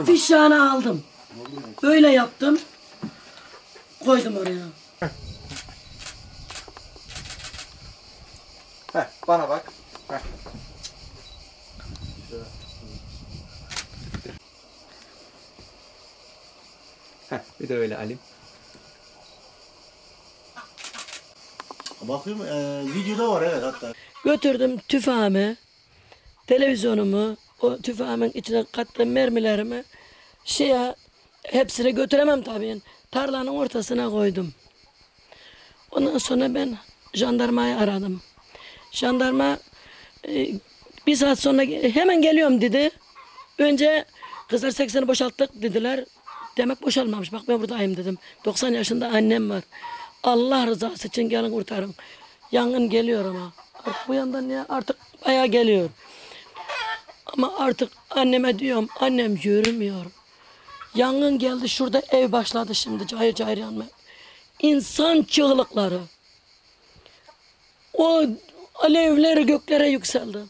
Fiş yağını aldım. Böyle yaptım. Koydum oraya. Heh, bana bak. Heh. Heh, bir de öyle alayım. Bakıyorum videoda var evet hatta. Götürdüm tüfeğimi, televizyonumu, o tüfeğimin içine kattım mermilerimi. Hepsini götüremem tabii. Tarlanın ortasına koydum. Ondan sonra ben jandarmayı aradım. Jandarma bir saat sonra hemen geliyorum dedi. Önce kızlar 80'i boşalttık dediler. Demek boşalmamış. Bak ben buradayım dedim. 90 yaşında annem var. Allah rızası için gelin kurtarın. Yangın geliyor ama. Bu yandan ya artık bayağı geliyor. Ama artık anneme diyorum. Annem yürümüyor. Yangın geldi. Şurada ev başladı şimdi. Cayır cayır yanmaya. İnsan çığlıkları. O alevler göklere yükseldi.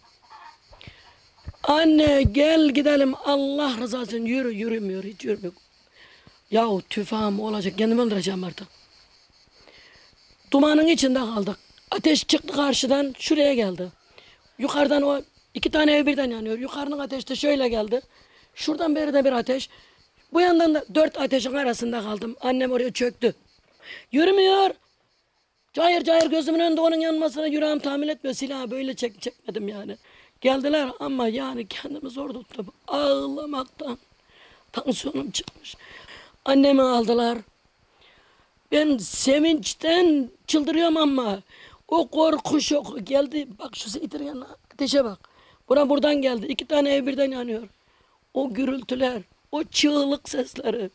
Anne gel gidelim Allah rızası için yürümüyor hiç yürümüyor. Yahu tüfeğim olacak kendimi öldüreceğim artık. Dumanın içinde kaldık. Ateş çıktı karşıdan şuraya geldi. Yukarıdan o 2 tane ev birden yanıyor. Yukarının ateşi de şöyle geldi. Şuradan beri de bir ateş. Bu yandan da 4 ateşin arasında kaldım. Annem oraya çöktü. Yürümüyor. Cayır cayır gözümün önünde onun yanmasına yüreğim tahammül etmiyor. Silahı böyle çekmedim yani. Geldiler ama yani kendimi zor tuttum. Ağlamaktan. Tansiyonum çıkmış. Annemi aldılar. Ben sevinçten çıldırıyorum ama o korku şoku geldi. Bak şu itirgen ateşe bak. Buradan geldi. 2 tane ev birden yanıyor. O gürültüler, o çığlık sesleri.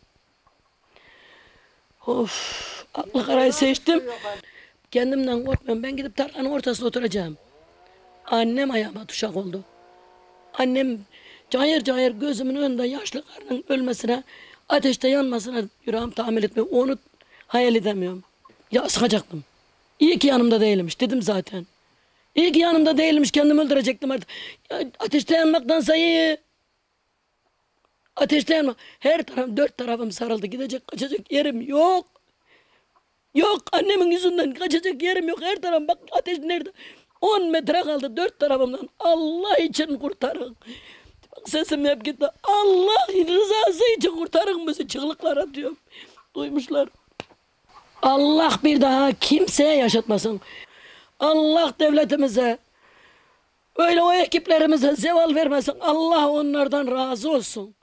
Of, aklı karayı seçtim. Kendimden korkmuyorum. Ben gidip tarlanın ortasına oturacağım. Annem ayağıma tuşak oldu. Annem cayır cayır gözümün önünde yaşlı karının ölmesine, ateşte yanmasına yüreğim tahammül etmiyor. Onu hayal edemiyorum. Ya sıkacaktım. İyi ki yanımda değilmiş dedim zaten. İyi ki yanımda değilmiş kendimi öldürecektim artık. Ya, ateşte yanmaktansa iyi. Ateşte yanmak. Her tarafım 4 tarafım sarıldı. Gidecek kaçacak yerim yok. Yok annemin yüzünden kaçacak yerim yok. Her tarafım bak ateş nerede? 10 metre kaldı 4 tarafımdan. Allah için kurtarın. Bak sesim hep gitti. Allah rızası için kurtarın bizi. Çığlıklar atıyorum. Duymuşlar. Allah bir daha kimseye yaşatmasın. Allah devletimize, öyle o ekiplerimize zeval vermesin. Allah onlardan razı olsun.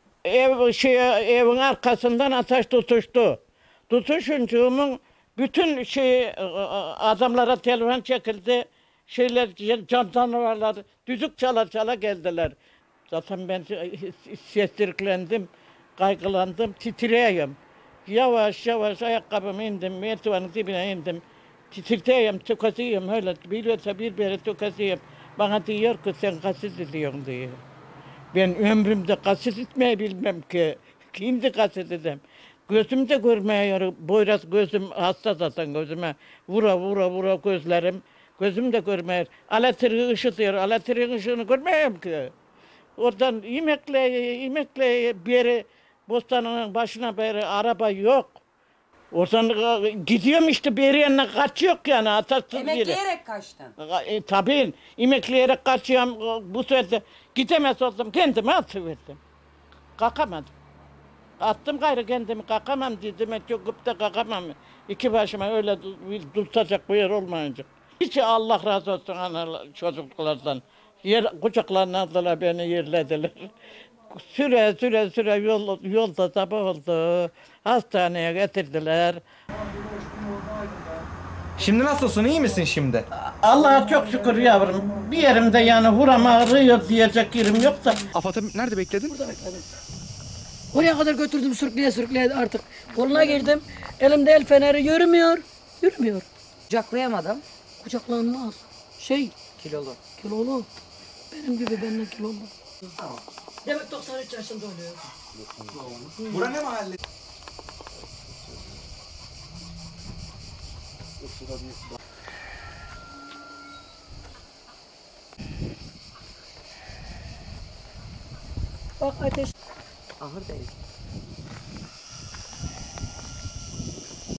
Evin arkasından ateş tutuştu. Tutuşuncuğumun bütün adamlara telefon çekildi. Jandarmalar düdük çala çala geldiler. Zaten ben sestiriklendim, kaygılandım, titreyeyim. Yavaş yavaş ayakkabımı indim, merdivenin dibine indim. Titreyeyim, tüketeyim öyle. Biliyorsa bir tüketeyim. Bana diyor ki sen kaset ediyorsun diyor. Ben ömrümde kaset etmeyi bilmem ki. Şimdi kaset edeyim. Gözüm de görmüyor. Boyraz gözüm hasta zaten gözüme. Vura gözlerim. Gözüm de görmüyor. Elektriği ışıtıyor. Elektriğin ışığını görmüyorum ki. Oradan imekle bir yere bostanın başına beri araba yok. Oradan gidiyorum işte bir yerine kaçıyor yani atarsız Emekleyerek kaçtın. Tabii emekleyerek kaçıyorum. Bu sefer gidemez oldum kendimi atıverdim. Kalkamadım. Attım gayrı kendimi kalkamam dedim. Çok da kalkamam. İki başıma öyle tutacak bir yer olmayınca. Hiç Allah razı olsun çocuklardan. Kucaklarına aldılar beni yerlediler. Süre yolda sabah oldu. Hastaneye getirdiler. Şimdi nasılsın? İyi misin şimdi? Allah'a çok şükür yavrum. Bir yerimde yani huram ağrıyor diyecek yerim yok da. Afat'ı nerede bekledin? Burada bekledim. Oraya kadar götürdüm sürükleye artık. Koluna girdim. Elimde el feneri yürümüyor. Kucaklayamadım. Kucaklanmaz. Kilolu. Benim gibi benden kilolu. Tamam. Demek 93 yaşında oluyor. Bura ne mahalle? Bak ateş. Ahır değil.